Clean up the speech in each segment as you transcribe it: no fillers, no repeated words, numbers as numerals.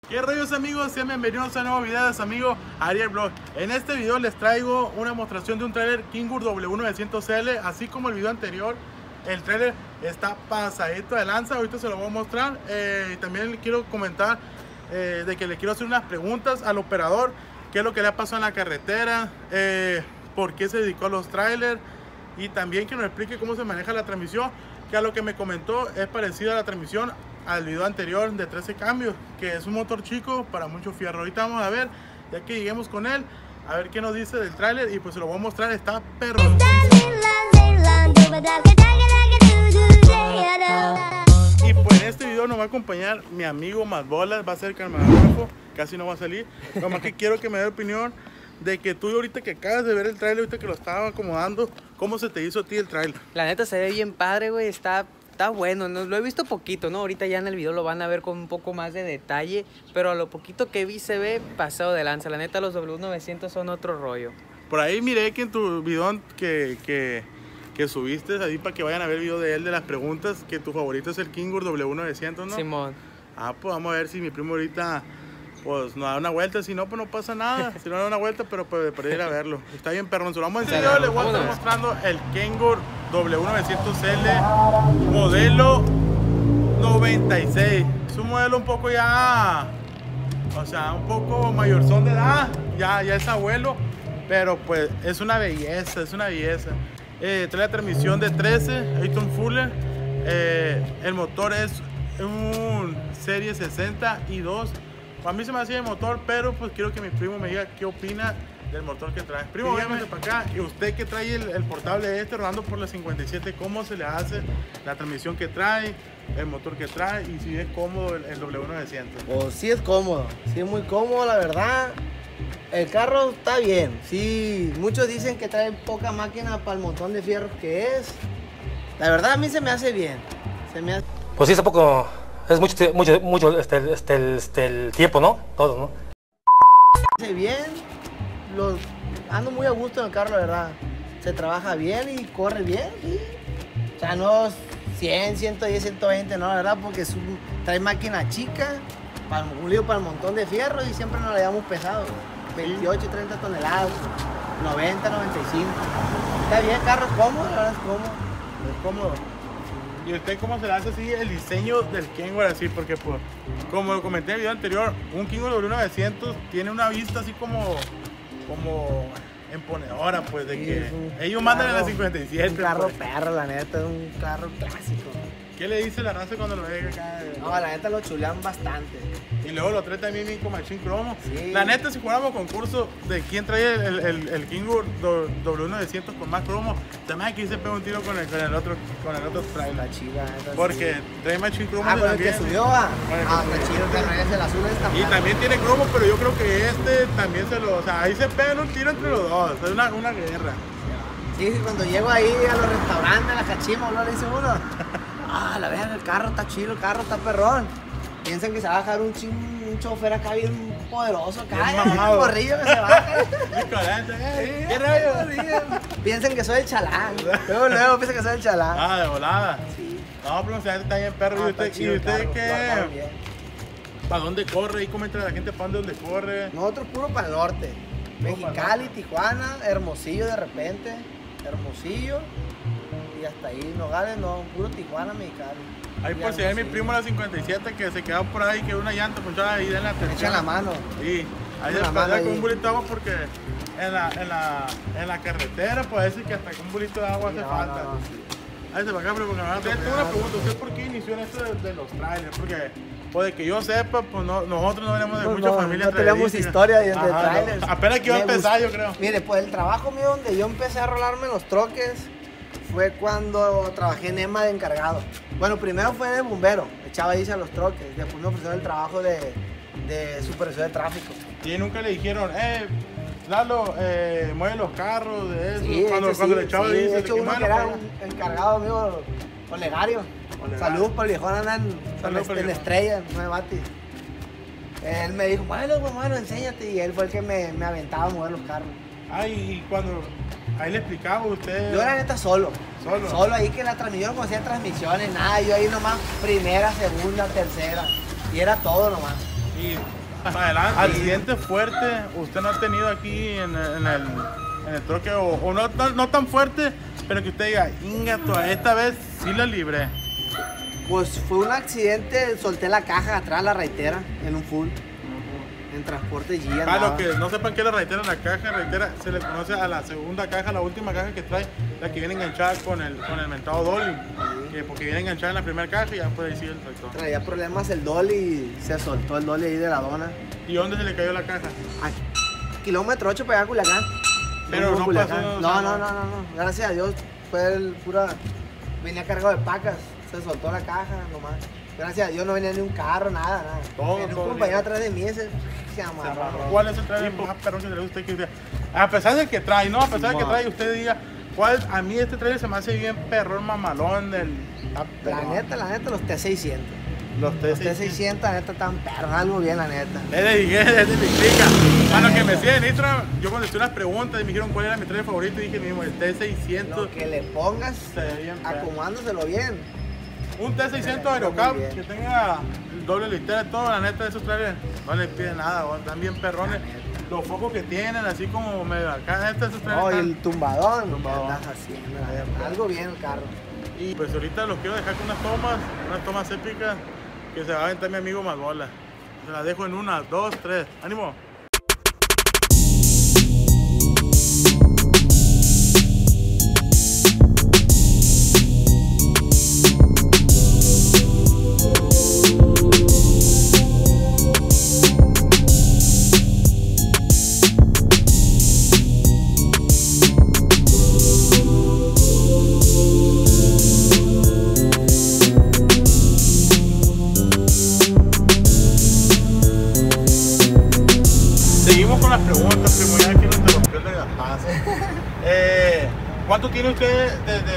¿Qué rollos, amigos? Sean bienvenidos a un nuevo video de su amigo Ariel Vlog. En este video les traigo una demostración de un trailer Kingur W900L. Así como el video anterior, el trailer está pasadito de lanza. Ahorita se lo voy a mostrar. Y también le quiero comentar de que le quiero hacer unas preguntas al operador. ¿Qué es lo que le ha pasado en la carretera? ¿Por qué se dedicó a los trailers? Y también que nos explique cómo se maneja la transmisión, que a lo que me comentó es parecida a la transmisión al video anterior de 13 cambios, que es un motor chico para mucho fierro. Ahorita vamos a ver, ya que lleguemos con él, a ver qué nos dice del tráiler y pues se lo voy a mostrar. Está perro. Y pues en este video nos va a acompañar mi amigo Masbolas, va a ser camarógrafo, casi no va a salir. Nomás que quiero que me dé opinión de que tú ahorita que acabas de ver el tráiler, ahorita que lo estaba acomodando, ¿cómo se te hizo a ti el tráiler? La neta se ve bien padre, güey, está bueno, ¿no? Lo he visto poquito, ¿no? Ahorita ya en el video lo van a ver con un poco más de detalle, pero a lo poquito que vi se ve pasado de lanza. La neta los W900 son otro rollo. Por ahí miré que en tu video que subiste ahí para que vayan a ver el video de él, de las preguntas, que tu favorito es el Kingur W900, ¿no? Simón. Ah, pues vamos a ver si mi primo ahorita pues nos da una vuelta, si no, pues no pasa nada. Si no da una vuelta, pero pues para ir a verlo. Está bien, perrón. Se lo vamos a enseñar. Les voy a estar mostrando el Kingur W900L modelo 96. Es un modelo un poco ya, o sea, un poco mayorzón de edad. Ya es abuelo, pero pues es una belleza, es una belleza. Trae la transmisión de 13, Ayton Fuller. El motor es un Serie 62. A mí se me hacía el motor, pero pues quiero que mi primo me diga qué opina del motor que trae. Primo, véngase para acá. Y usted que trae el portable rodando por la 57, ¿cómo se le hace la transmisión que trae, el motor que trae y si es cómodo el W900? Pues sí es cómodo, sí es muy cómodo, la verdad. El carro está bien, sí. Muchos dicen que trae poca máquina para el montón de fierros que es. La verdad a mí se me hace bien. Pues sí, es un poco. Es mucho el tiempo, ¿no? Todo, ¿no? Se bien, ando muy a gusto en el carro, la verdad. Se trabaja bien y corre bien, ¿sí? O sea, no 100, 110, 120, no, la verdad, porque trae máquina chica, un lío para el montón de fierro y siempre nos la llevamos pesado. 28, 30 toneladas, 90, 95. Está bien, el carro es cómodo, la verdad es cómodo. Es cómodo. ¿Y usted cómo se le hace así el diseño del Kingur así? Porque pues, como lo comenté en el video anterior, un Kingur W900 tiene una vista así como imponedora, pues, de que ellos mandan en la 57. Un carro pues. perro, la neta, es un carro clásico. ¿Qué le dice la raza cuando lo ve acá? No, la neta lo chulean bastante. Y luego lo trae también bien con machín cromo. Sí. La neta, si jugáramos concurso de quién trae el Kingur W900 con más cromo, también aquí se pega un tiro con el otro trailer. La chiva. Porque trae machín cromo. Con el que subió, va. Está chido, que es el azul esta. Y también tiene cromo, pero yo creo que este también o sea, ahí se pegan un tiro entre los dos. Es una guerra. Sí, cuando llego ahí a los restaurantes, a la cachima, le dice uno. La verga, el carro está chido, el carro está perrón. Piensan que se va a bajar un chofer acá bien poderoso acá, un gorrillo que se baja. ¿Qué rayos? Piensan que soy el chalán. Luego piensan que soy el chalán. Ah, de volada. Sí. No, pero está bien perro. ¿Y usted qué? ¿Para dónde corre? Y comenta a la gente para dónde corre. Nosotros puro para el norte. Mexicali, Tijuana, Hermosillo de repente. Hermosillo. Y hasta ahí, Nogales, no, puro Tijuana, Mexicali. Ahí por si hay mi primo la 57 que se quedó por ahí, que una llanta ponchada ahí en la tercera. Echa la mano. Sí, ahí se pasa con un bulito de agua porque en la carretera puede decir que hasta con un bulito de agua hace falta. Ahí se va acá, pero porque me tengo una pregunta, ¿usted por qué inició en esto de los trailers? Porque pues de que yo sepa, pues nosotros no venimos de mucha familia. No tenemos historia de trailers. No. Apenas que iba a empezar, yo creo. Mire, pues el trabajo mío donde yo empecé a rolarme los troques fue cuando trabajé en EMA de encargado. Bueno, primero fue de bombero, echaba ahí a los troques. Después me ofrecieron el trabajo de supervisor de tráfico. Y nunca le dijeron, Lalo, mueve los carros de eso. Sí, cuando le echaba dice, de hecho uno que era encargado mío, Olegario. Saludos para el viejón, andan en Estrella, no me bate. Él me dijo, bueno, enséñate. Y él fue el que me aventaba a mover los carros. Y cuando ahí le explicaba a usted. Yo la neta solo ahí que la transmisión, como hacía transmisiones, nada, yo ahí nomás primera, segunda, tercera. Y era todo nomás. Y adelante. Accidente fuerte, usted no ha tenido aquí en el troque, o no tan fuerte, pero que usted diga, ingato, esta vez sí la libré. Pues fue un accidente, solté la caja atrás, la raitera, en un full. En transporte G. Para los que no sepan qué es la raitera, se le conoce a la segunda caja, la última caja que trae, la que viene enganchada con el mentado dolly, porque viene enganchada en la primera caja y ya puede decir el tractor. Traía problemas el dolly y se soltó el dolly ahí de la dona. ¿Y dónde se le cayó la caja? A kilómetro 8 para allá a Culiacán. Pero no pasó. No. Gracias a Dios fue venía cargado de pacas, se soltó la caja nomás. Gracias a Dios no venía ni un carro, nada. Todo, venía un compañero atrás de mí, ese se amarró. ¿Cuál es el trailer más perrón que trae usted? A pesar del que trae, ¿no? A pesar del que trae, usted diga, a mí este trailer se me hace bien perrón, mamalón La neta, los T600. Los T600, la neta, están perros, algo bien, la neta. Es de mi clica. Para los que me siguen en Instagram, yo contesté unas preguntas y me dijeron cuál era mi trailer favorito y dije mismo, el T600. Lo que le pongas, acomodándoselo bien. Un T600 Aerocab que tenga el doble litera y todo, la neta de esos trailers no le piden nada, están bien perrones. Los focos que tienen, así como medio acá, esos trailers. Y el tumbadón. Andas haciendo, algo bien el carro. Y pues ahorita los quiero dejar con unas tomas épicas que se va a aventar mi amigo Madbola. Se las dejo en 1, 2, 3. ¡Ánimo! Seguimos con las preguntas, primo, ya que nos interrumpió el de Gapaz. ¿Cuánto tiene usted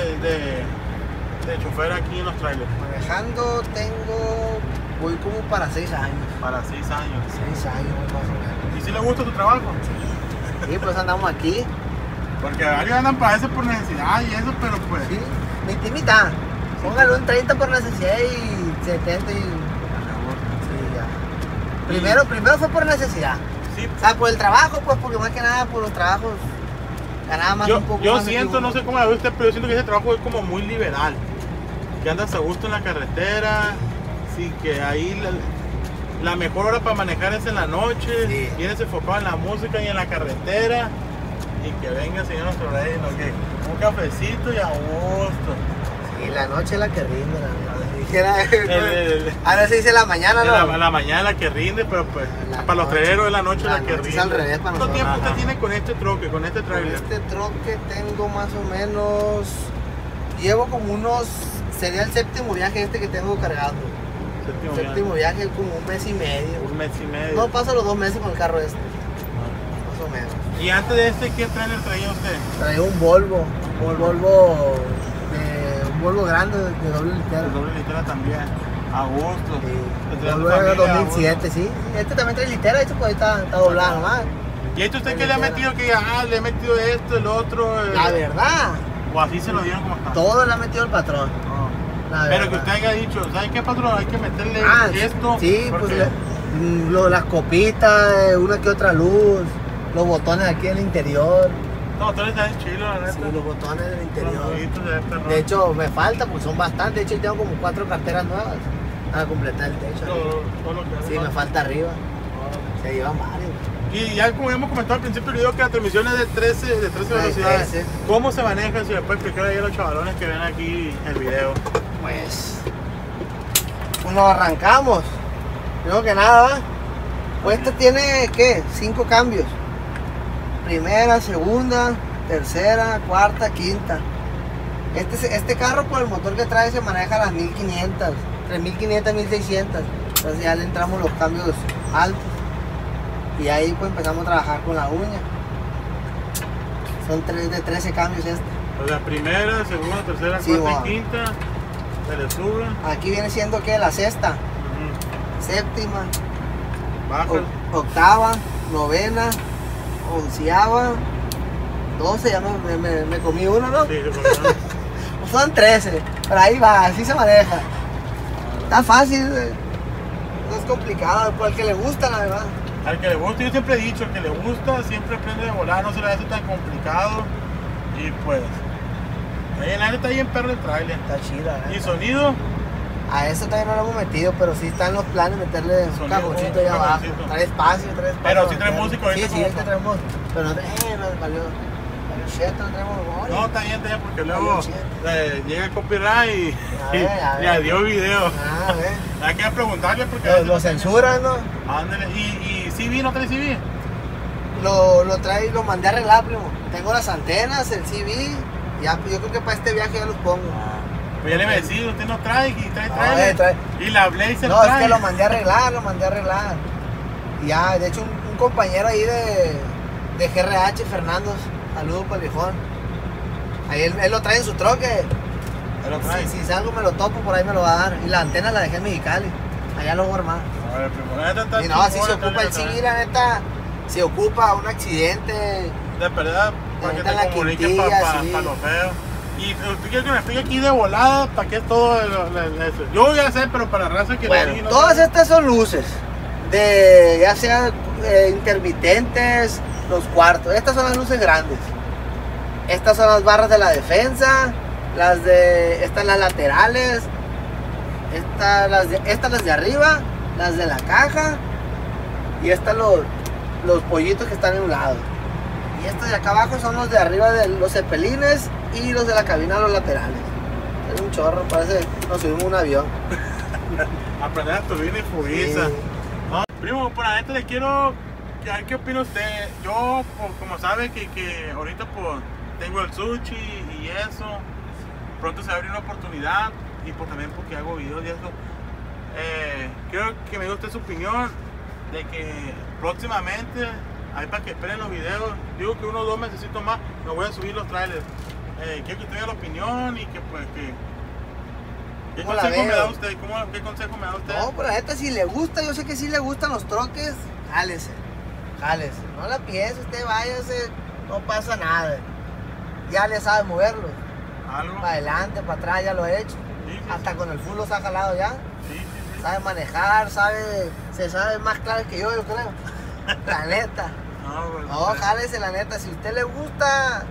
de chofer aquí en los trailers? Manejando voy como para 6 años. Para 6 años. 6 años más o menos. ¿Y si le gusta tu trabajo? Sí, pues andamos aquí. Porque varios andan para eso por necesidad y eso, pero pues... Sí, mitad. Póngale un 30 por necesidad y 70 y... Sí, ya. Primero fue por necesidad. Sí. O sea, por el trabajo, pues, porque más que nada por los trabajos ganaba más un poco. Yo más siento, no sé cómo la ve usted, pero yo siento que ese trabajo es como muy liberal. Que andas a gusto en la carretera, sí, que ahí la mejor hora para manejar es en la noche, sí. Vienes enfocado en la música y en la carretera, y que venga señor nuestro rey, ¿no? Que un cafecito y a gusto. Sí, la noche es la que rinde, ahora se dice la mañana, ¿no? La mañana es la que rinde, pero pues para los traileros es la noche la que rinde. Es al revés para ¿Cuánto nosotros? tiempo usted tiene con este troque, con este trailer? Con este troque tengo más o menos, llevo como sería el 7º viaje que tengo cargado. Séptimo viaje como 1 mes y medio. 1 mes y medio. No paso los 2 meses con el carro este. Más o menos. ¿Y antes de este qué trailer traía usted? Traía un Volvo grande de doble litera. De doble litera también. A gusto. Sí. Volvo 2007, sí. Este también trae litera, este pues está doblado nomás. ¿Y esto usted qué le ha metido? Que le he metido esto, el otro. La verdad. O así se lo dieron como está. Todo le ha metido el patrón. Pero que usted haya dicho, ¿sabe qué, patrón? Hay que meterle esto. Sí, porque... pues las copitas, una que otra luz, los botones aquí en el interior. Los botones están chilos, la neta. Sí, los botones del interior. Los de hecho, me falta, pues son bastantes. De hecho, tengo como 4 carteras nuevas a completar el techo. Todo lo que sí, me falta arriba. Se llevan varios. Y ya como habíamos comentado al principio del video que la transmisión es de 13 velocidades. 13. ¿Cómo se maneja? Si le puede explicar ahí a los chavalones que ven aquí el video. Pues nos arrancamos. Primero que nada, pues este tiene, ¿qué? 5 cambios. Primera, segunda, tercera, cuarta, quinta. Este carro por el motor que trae se maneja a las 1500, entre 1500 y 1600. Entonces ya le entramos los cambios altos. Y ahí pues empezamos a trabajar con la uña. Son de 13 cambios este. O sea, primera, segunda, tercera, sí, cuarta y quinta. Se le sube. Aquí viene siendo que la sexta, séptima, baja, octava, novena, 11ava, 12, ya me comí uno, ¿no? Sí, se comió uno. Son 13, pero ahí va, así se maneja. Está fácil, unas complicado, al que le gusta, la verdad. Al que le gusta, yo siempre he dicho, al que le gusta siempre aprende a volar, no se le hace tan complicado. Y pues, la está bien perro el trailer. Está chida, ¿Y sonido? A eso todavía no lo hemos metido, pero sí está en los planes meterle un Sonido, cajoncito ahí abajo. Trae espacio. Pero sí trae música ahorita. Sí, ahorita traemos. Pero no, nos valió shit, no traemos memoria. No, está bien, porque luego llega el copyright y adiós video. A ver. Hay que preguntarle porque Lo censuran, ¿no? Ándale, ¿y CV no trae CV? Lo mandé a arreglar, primo. Tengo las antenas, el CV. Ya, yo creo que para este viaje ya los pongo. Pues ya le iba a decir, usted no trae y trae. Y la Blazer no, trae. Es que lo mandé a arreglar, Y ya, de hecho, un compañero ahí de GRH, Fernando, saludos para el viejón. Ahí él lo trae en su troque. Él lo trae. Si salgo me lo topo, por ahí me lo va a dar. Y la antena la dejé en Mexicali. Allá lo voy a armar. A ver, primo, y no, así se ocupa el CV, la neta. Se ocupa un accidente. De verdad, para que te comuniquen para lo feo. Y usted quiere que me explique aquí de volada para qué es todo eso. Yo ya sé, pero para raza que bueno, no todas estas son luces. Ya sean intermitentes, los cuartos. Estas son las luces grandes. Estas son las barras de la defensa. Estas las laterales. Estas las de arriba. Las de la caja. Y estas los pollitos que están en un lado. Y estos de acá abajo son los de arriba de los cepelines y los de la cabina a los laterales. Es un chorro, parece nos subimos un avión. Aprender a turbina y fuguiza. Sí. No, primo, por la neta le quiero... A ver qué opina usted. Yo, pues, como sabe que ahorita pues tengo el sushi y eso. Pronto se va a abrir una oportunidad. Y pues también porque hago videos y eso. Quiero que me dé usted su opinión de que próximamente, ahí para que esperen los videos, digo que 1 o 2 meses más me voy a subir los trailers. Quiero que tenga la opinión y que pues ¿qué consejo me da usted? ¿Qué consejo me da usted? No, pero la neta si le gusta, yo sé que si le gustan los troques, jálese. No la piense, usted váyase, no pasa nada. Ya le sabe moverlo. ¿Algo? Para adelante, para atrás, ya lo he hecho. Sí, hasta con el full los ha jalado ya. Sí. Sabe manejar, se sabe más claro que yo creo. La neta. No, jálese la neta. Si a usted le gusta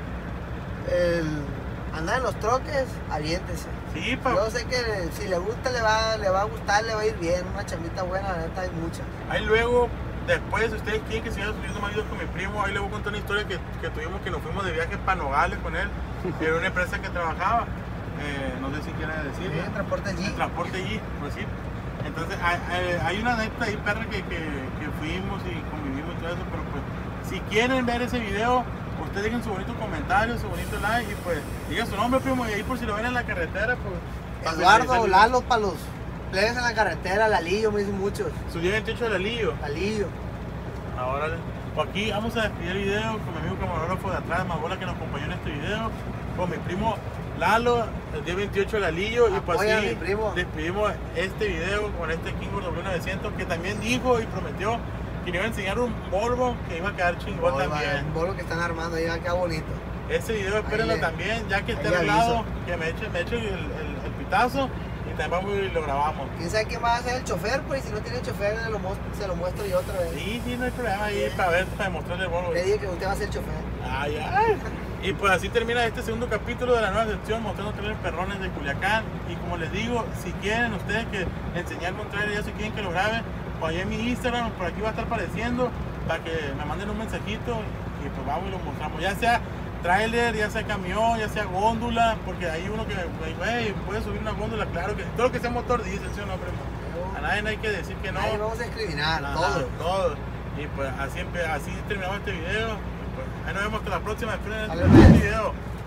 andar en los troques, aviéntese. Sí, yo sé que si le gusta le va a gustar, le va a ir bien. Una chambita buena, la neta hay mucha. Ahí luego, después, si ustedes quieren que siga subiendo más videos con mi primo, ahí le voy a contar una historia que tuvimos, que nos fuimos de viaje para Nogales con él. Era una empresa que trabajaba. No sé si quiere decir. Sí, Transporte G. Transporte G, pues sí. Entonces hay una neta ahí perra que fuimos y convivimos y todo eso, pero pues si quieren ver ese video, ustedes dejen su bonito comentario, su bonito like y pues digan su nombre, primo, y ahí por si lo ven en la carretera, pues... Eduardo, Lalo, para los plebes en la carretera, Lalillo, me dicen muchos. Su día 28 de Lalillo. Ahora, pues aquí vamos a despedir el video con mi amigo camarógrafo de atrás, Mabola, que nos acompañó en este video, con mi primo Lalo, el día 28 de Lalillo, y pues así despedimos este video con este Kingbird W900 que también dijo y prometió que iba a enseñar un Volvo que iba a quedar chingón también. Un Volvo que están armando, ahí va a quedar bonito. Ese video espérenlo también, ya que esté arreglado, que me eche el pitazo y también vamos y lo grabamos. ¿Quién sabe quién va a ser el chofer? Pues si no tiene chofer, se lo muestro yo otra vez. Sí, no hay problema ahí para demostrarle el Volvo. Le dije que usted va a ser el chofer. Ay. Y pues así termina este segundo capítulo de la nueva sección mostrando trailers perrones de Culiacán. Y como les digo, si quieren ustedes que enseñarme un trailer, ya si quieren que lo grabe, pues ahí en mi Instagram, por aquí va a estar apareciendo, para que me manden un mensajito y pues vamos y lo mostramos. Ya sea trailer, ya sea camión, ya sea góndola, porque hay uno que, güey, puede subir una góndola, claro que todo lo que sea motor dice, ¿sí o no, primo? A nadie no hay que decir que no. Ahí vamos a discriminar, todo. Y pues así terminamos este video. Ahí nos vemos hasta la próxima. Esperen el video.